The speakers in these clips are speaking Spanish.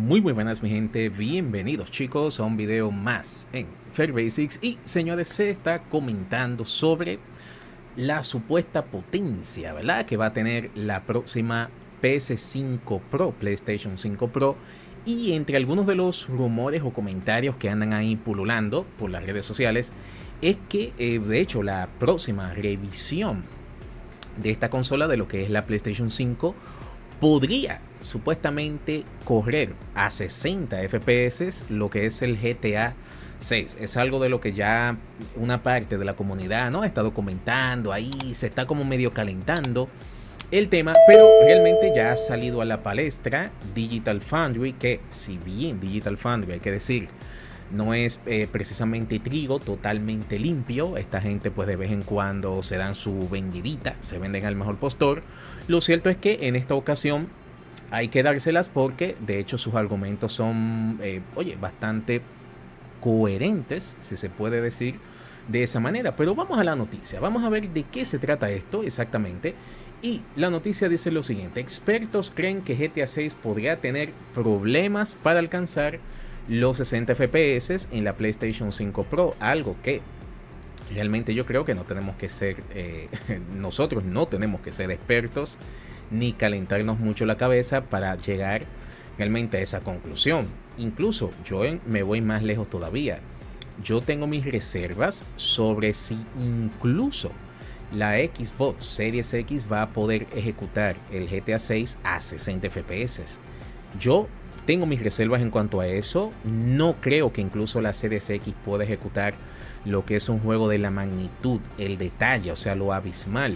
Muy buenas mi gente, bienvenidos chicos a un video más en Fair Basics. Y señores, se está comentando sobre la supuesta potencia, ¿verdad?, que va a tener la próxima PS5 Pro, PlayStation 5 Pro. Y entre algunos de los rumores o comentarios que andan ahí pululando por las redes sociales es que de hecho la próxima revisión de esta consola, de lo que es la PlayStation 5, podría supuestamente correr a 60 FPS lo que es el GTA 6. Es algo de lo que ya una parte de la comunidad no ha estado comentando, ahí se está como medio calentando el tema, pero realmente ya ha salido a la palestra Digital Foundry, que si bien Digital Foundry, hay que decir, no es precisamente trigo totalmente limpio, esta gente pues de vez en cuando se dan su vendidita, se venden al mejor postor. Lo cierto es que en esta ocasión hay que dárselas porque de hecho sus argumentos son, bastante coherentes, si se puede decir de esa manera. Pero vamos a la noticia, vamos a ver de qué se trata esto exactamente. Y la noticia dice lo siguiente: expertos creen que GTA 6 podría tener problemas para alcanzar los 60 FPS en la PlayStation 5 Pro, algo que realmente yo creo que no tenemos que ser, nosotros no tenemos que ser expertos ni calentarnos mucho la cabeza para llegar realmente a esa conclusión. Incluso yo me voy más lejos todavía. Yo tengo mis reservas sobre si incluso la Xbox Series X va a poder ejecutar el GTA 6 a 60 FPS. Yo tengo mis reservas en cuanto a eso. No creo que incluso la Series X pueda ejecutar lo que es un juego de la magnitud, el detalle, o sea, lo abismal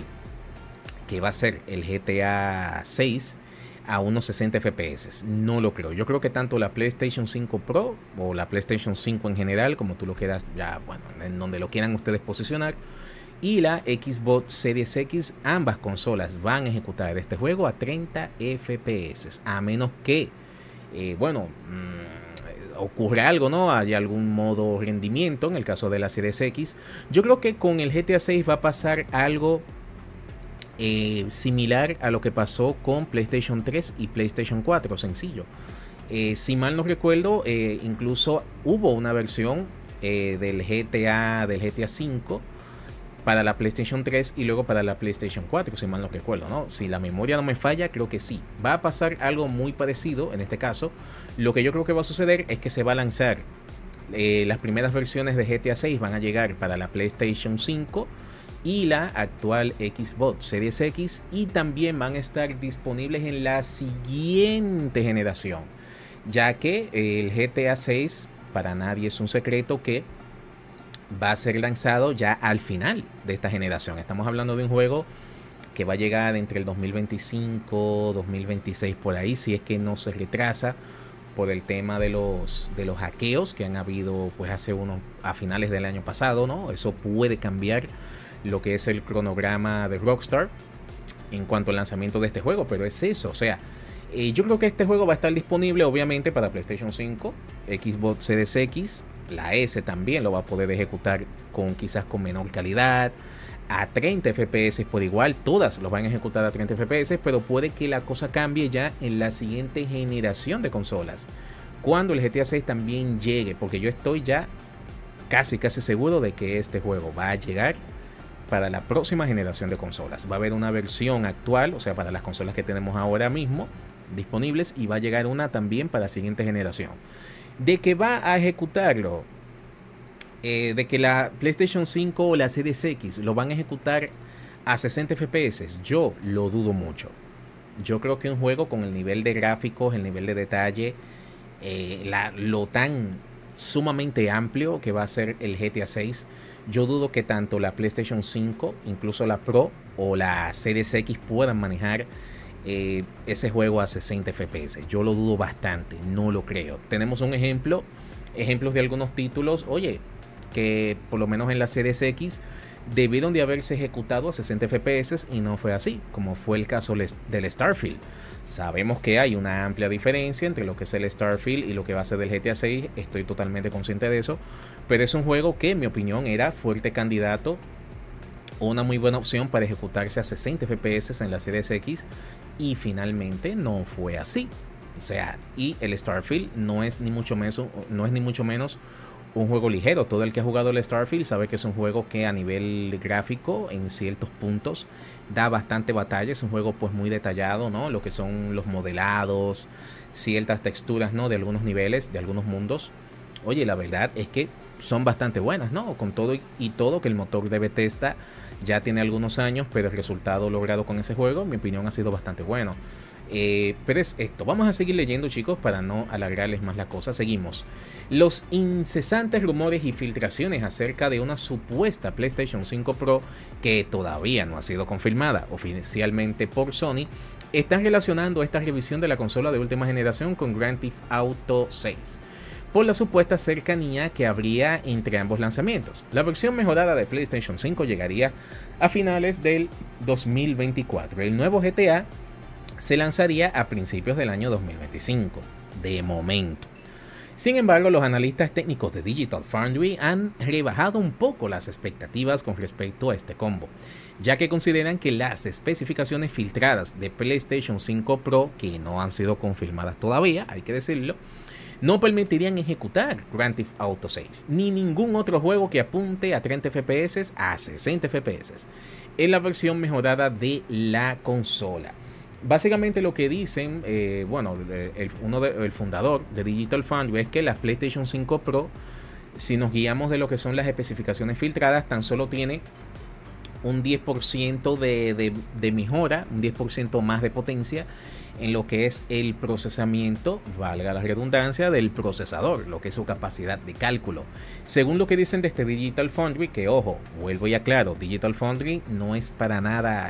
que va a ser el GTA 6 a unos 60 FPS. No lo creo. Yo creo que tanto la PlayStation 5 Pro o la PlayStation 5 en general, como tú lo quieras, ya, bueno, en donde lo quieran ustedes posicionar, y la Xbox Series X, ambas consolas van a ejecutar este juego a 30 FPS, a menos que ocurre algo, ¿no? Hay algún modo rendimiento en el caso de la Series X. Yo creo que con el GTA 6 va a pasar algo similar a lo que pasó con PlayStation 3 y PlayStation 4, sencillo. Si mal no recuerdo, incluso hubo una versión del GTA 5 para la PlayStation 3 y luego para la PlayStation 4, si mal no recuerdo, ¿no? Si la memoria no me falla, creo que sí. Va a pasar algo muy parecido en este caso. Lo que yo creo que va a suceder es que se va a lanzar las primeras versiones de GTA 6 van a llegar para la PlayStation 5 y la actual Xbox Series X, y también van a estar disponibles en la siguiente generación, ya que el GTA 6 para nadie es un secreto que va a ser lanzado ya al final de esta generación. Estamos hablando de un juego que va a llegar entre el 2025, 2026 por ahí, si es que no se retrasa por el tema de los hackeos que han habido pues a finales del año pasado, ¿no? Eso puede cambiar lo que es el cronograma de Rockstar en cuanto al lanzamiento de este juego, pero es eso, o sea, yo creo que este juego va a estar disponible obviamente para PlayStation 5, Xbox Series X, la S también lo va a poder ejecutar quizás con menor calidad, a 30 FPS por igual, todas lo van a ejecutar a 30 FPS, pero puede que la cosa cambie ya en la siguiente generación de consolas, cuando el GTA 6 también llegue, porque yo estoy ya casi seguro de que este juego va a llegar para la próxima generación de consolas. Va a haber una versión actual, o sea, para las consolas que tenemos ahora mismo disponibles, y va a llegar una también para la siguiente generación. De que va a ejecutarlo, de que la PlayStation 5 o la Series X lo van a ejecutar a 60 FPS, yo lo dudo mucho. Yo creo que un juego con el nivel de gráficos, el nivel de detalle, lo tan sumamente amplio que va a ser el GTA 6, yo dudo que tanto la PlayStation 5, incluso la Pro o la Series X puedan manejar ese juego a 60 FPS. Yo lo dudo bastante, no lo creo. Tenemos ejemplos de algunos títulos, oye, que por lo menos en la Series X debieron de haberse ejecutado a 60 FPS y no fue así, como fue el caso del Starfield. Sabemos que hay una amplia diferencia entre lo que es el Starfield y lo que va a ser el GTA 6, estoy totalmente consciente de eso, pero es un juego que en mi opinión era fuerte candidato, una muy buena opción para ejecutarse a 60 FPS en la Series X, y finalmente no fue así. O sea, y el Starfield no es ni mucho menos un juego ligero. Todo el que ha jugado el Starfield sabe que es un juego que a nivel gráfico en ciertos puntos da bastante batalla. Es un juego pues muy detallado, ¿no? Lo que son los modelados, ciertas texturas, ¿no? De algunos niveles, de algunos mundos. Oye, la verdad es que son bastante buenas, ¿no? Con todo y todo que el motor de Bethesda ya tiene algunos años, pero el resultado logrado con ese juego, en mi opinión, ha sido bastante bueno. Pero es esto, vamos a seguir leyendo, chicos, para no alargarles más la cosa. Seguimos. Los incesantes rumores y filtraciones acerca de una supuesta PlayStation 5 Pro, que todavía no ha sido confirmada oficialmente por Sony, están relacionando esta revisión de la consola de última generación con Grand Theft Auto 6, por la supuesta cercanía que habría entre ambos lanzamientos. La versión mejorada de PlayStation 5 llegaría a finales del 2024. El nuevo GTA se lanzaría a principios del año 2025, de momento. Sin embargo, los analistas técnicos de Digital Foundry han rebajado un poco las expectativas con respecto a este combo, ya que consideran que las especificaciones filtradas de PlayStation 5 Pro, que no han sido confirmadas todavía, hay que decirlo, no permitirían ejecutar Grand Theft Auto 6, ni ningún otro juego que apunte a 30 FPS a 60 FPS en la versión mejorada de la consola. Básicamente lo que dicen, el fundador de Digital Foundry es que las PlayStation 5 Pro, si nos guiamos de lo que son las especificaciones filtradas, tan solo tiene un 10% de mejora, un 10% más de potencia en lo que es el procesamiento, valga la redundancia, del procesador, lo que es su capacidad de cálculo. Según lo que dicen de este Digital Foundry, que ojo, vuelvo y aclaro, Digital Foundry no es para nada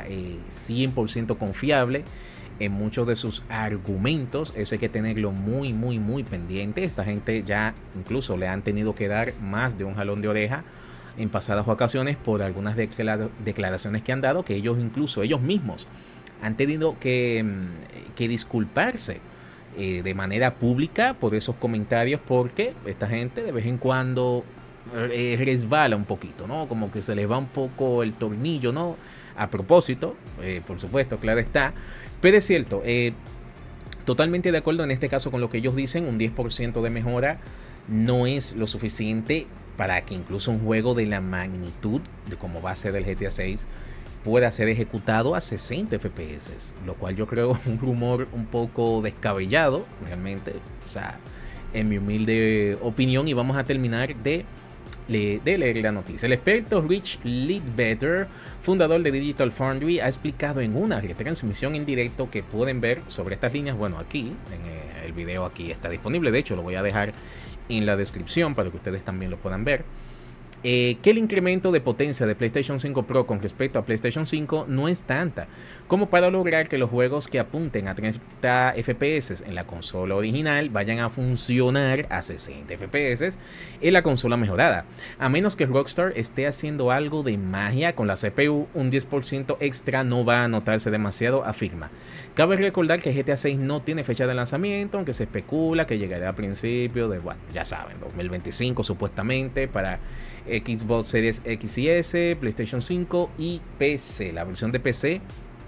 100% confiable en muchos de sus argumentos. Eso hay que tenerlo muy pendiente. Esta gente ya incluso le han tenido que dar más de un jalón de oreja en pasadas ocasiones por algunas declaraciones que han dado, que ellos mismos han tenido que disculparse de manera pública por esos comentarios, porque esta gente de vez en cuando resbala un poquito, ¿no? Como que se les va un poco el tornillo, ¿no? A propósito, por supuesto, claro está. Pero es cierto, totalmente de acuerdo en este caso con lo que ellos dicen. Un 10% de mejora no es lo suficiente para que incluso un juego de la magnitud de como va a ser el GTA 6 pueda ser ejecutado a 60 FPS, lo cual yo creo un rumor un poco descabellado, realmente, o sea, en mi humilde opinión. Y vamos a terminar de leer la noticia. El experto Rich Ledbetter, fundador de Digital Foundry, ha explicado en una retransmisión en directo que pueden ver sobre estas líneas. Bueno, aquí, en el video aquí está disponible, de hecho lo voy a dejar en la descripción para que ustedes también lo puedan ver. Que el incremento de potencia de PlayStation 5 Pro con respecto a PlayStation 5 no es tanta como para lograr que los juegos que apunten a 30 FPS en la consola original vayan a funcionar a 60 FPS en la consola mejorada. A menos que Rockstar esté haciendo algo de magia con la CPU, un 10% extra no va a notarse demasiado, afirma. Cabe recordar que GTA 6 no tiene fecha de lanzamiento, aunque se especula que llegará a principios de, bueno, ya saben, 2025 supuestamente para Xbox Series X y S, PlayStation 5 y PC. La versión de PC,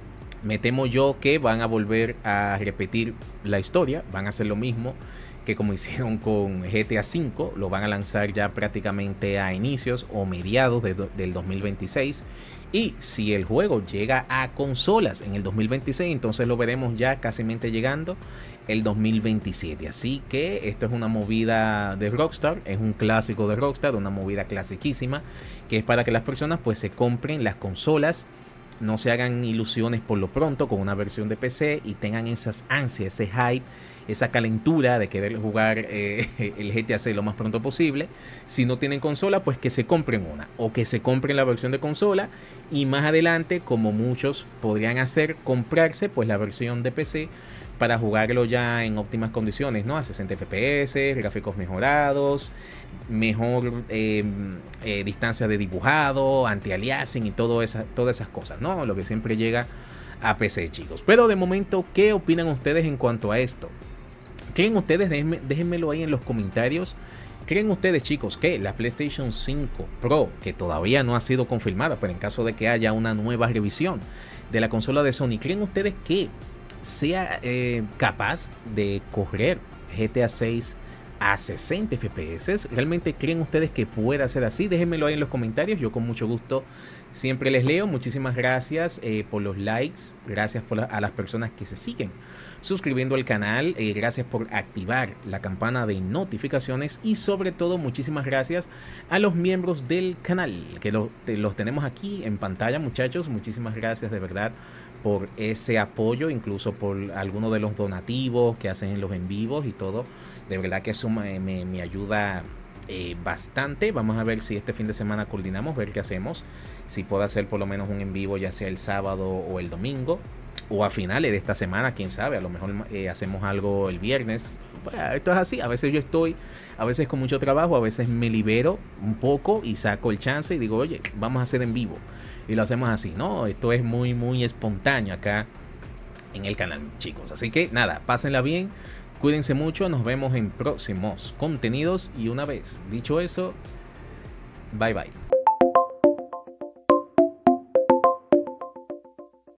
me temo yo que van a volver a repetir la historia, van a hacer lo mismo que como hicieron con GTA 5, lo van a lanzar ya prácticamente a inicios o mediados del 2026. Y si el juego llega a consolas en el 2026, entonces lo veremos ya casi llegando el 2027. Así que esto es una movida de Rockstar, es un clásico de Rockstar, una movida clasiquísima, que es para que las personas pues se compren las consolas, no se hagan ilusiones por lo pronto con una versión de PC y tengan esas ansias, ese hype, esa calentura de querer jugar el GTA 6 lo más pronto posible. Si no tienen consola, pues que se compren una, o que se compren la versión de consola, y más adelante, como muchos podrían hacer, comprarse pues la versión de PC para jugarlo ya en óptimas condiciones, ¿no? A 60 FPS, gráficos mejorados, mejor distancia de dibujado, anti-aliasing y todas esas cosas, ¿no? Lo que siempre llega a PC, chicos. Pero de momento, ¿qué opinan ustedes en cuanto a esto? ¿Creen ustedes? Déjenmelo ahí en los comentarios. ¿Creen ustedes, chicos, que la PlayStation 5 Pro, que todavía no ha sido confirmada, pero en caso de que haya una nueva revisión de la consola de Sony, creen ustedes que sea capaz de correr GTA 6 a 60 FPS. ¿Realmente creen ustedes que pueda ser así? Déjenmelo ahí en los comentarios, yo con mucho gusto siempre les leo. Muchísimas gracias por los likes, gracias a las personas que se siguen suscribiendo al canal, gracias por activar la campana de notificaciones y sobre todo muchísimas gracias a los miembros del canal que los tenemos aquí en pantalla, muchachos. Muchísimas gracias de verdad por ese apoyo, incluso por algunos de los donativos que hacen en los en vivos y todo. De verdad que eso me ayuda bastante. Vamos a ver si este fin de semana coordinamos, ver qué hacemos. Si puedo hacer por lo menos un en vivo, ya sea el sábado o el domingo, o a finales de esta semana, quién sabe. A lo mejor hacemos algo el viernes. Bueno, esto es así, a veces yo estoy, a veces con mucho trabajo, a veces me libero un poco y saco el chance y digo, oye, vamos a hacer en vivo. Y lo hacemos así, ¿no? Esto es muy espontáneo acá en el canal, chicos. Así que nada, pásenla bien, cuídense mucho, nos vemos en próximos contenidos. Y una vez dicho eso, bye bye.